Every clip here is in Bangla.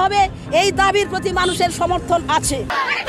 হবে, এই দাবির প্রতি মানুষের সমর্থন আছে।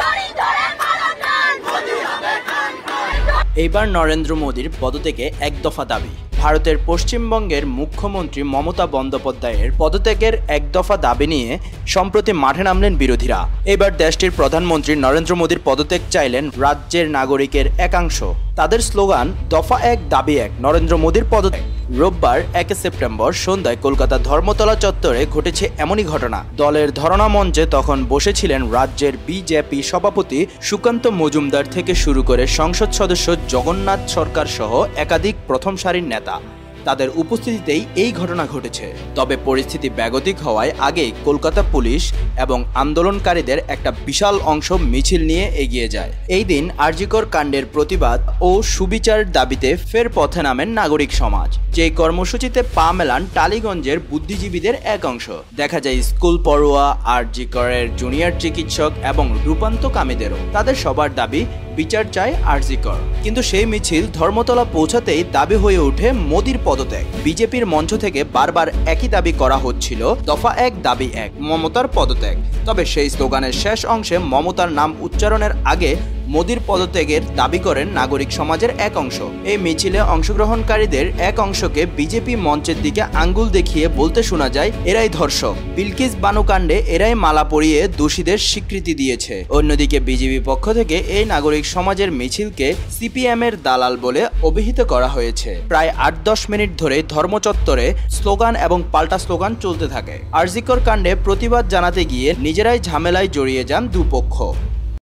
এইবার নরেন্দ্র মোদীর পদত্যাগে এক দফা দাবি। ভারতের পশ্চিমবঙ্গের মুখ্যমন্ত্রী মমতা বন্দ্যোপাধ্যায়ের পদত্যাগের এক দফা দাবি নিয়ে সম্প্রতি মাঠে নামলেন বিরোধীরা। এবার দেশটির প্রধানমন্ত্রী নরেন্দ্র মোদীর পদত্যাগ চাইলেন রাজ্যের নাগরিকের একাংশ। তাদের স্লোগান দফা এক দাবি এক, নরেন্দ্র মোদীর পদত্যাগ। রোববার 1 সেপ্টেম্বর সন্ধ্যায় কলকাতা ধর্মতলা চত্বরে ঘটেছে এমনই ঘটনা। দলের ধরনা মঞ্চে তখন বসেছিলেন রাজ্যের বিজেপি সভাপতি সুকান্ত মজুমদার থেকে শুরু করে সংসদ সদস্য জগন্নাথ সরকার সহ একাধিক প্রথম সারির নেতা। তাদের উপস্থিতিতেই এই ঘটনা ঘটেছে। তবে পরিস্থিতি বেগতিক হওয়ায় আগেই কলকাতা পুলিশ এবং আন্দোলনকারীদের একটা বিশাল অংশ মিছিল নিয়ে এগিয়ে যায়। এই দিন আরজিকর কাণ্ডের প্রতিবাদ ও সুবিচার দাবিতে ফের পথে নামেন নাগরিক সমাজ। যেই কর্মসূচিতে পা মেলান টালিগঞ্জের বুদ্ধিজীবীদের এক অংশ। দেখা যায় স্কুল পড়ুয়া, আরজিকরের জুনিয়র চিকিৎসক এবং রূপান্তকামীদেরও। তাদের সবার দাবি বিচার চায় আরজিকর। কিন্তু সেই মিছিল ধর্মতলা পৌঁছাতেই দাবি হয়ে ওঠে মোদীর পদত্যাগ। বিজেপির মঞ্চ থেকে বারবার একই দাবি করা হচ্ছিল, দফা এক দাবি এক, মমতার পদত্যাগ। তবে সেই স্লোগানের শেষ অংশে মমতার নাম উচ্চারণের আগে মোদীর পদত্যাগের দাবি করেন নাগরিক সমাজের এক অংশ। এই মিছিলে অংশগ্রহণকারীদের এক অংশকে বিজেপি মঞ্চের দিকে আঙ্গুল দেখিয়ে বলতে শোনা যায়, এরাই ধর্ষক। বিলকিস বানু কাণ্ডে এরাই মালা পরিয়ে দোষীদের স্বীকৃতি দিয়েছে। অন্যদিকে বিজেপি পক্ষ থেকে এই নাগরিক সমাজের মিছিলকে সিপিএম এর দালাল বলে অভিহিত করা হয়েছে। প্রায় 8-10 মিনিট ধরে ধর্মচত্বরে স্লোগান এবং পাল্টা স্লোগান চলতে থাকে। আরজিকর কাণ্ডে প্রতিবাদ জানাতে গিয়ে নিজেরাই ঝামেলায় জড়িয়ে যান দুপক্ষ।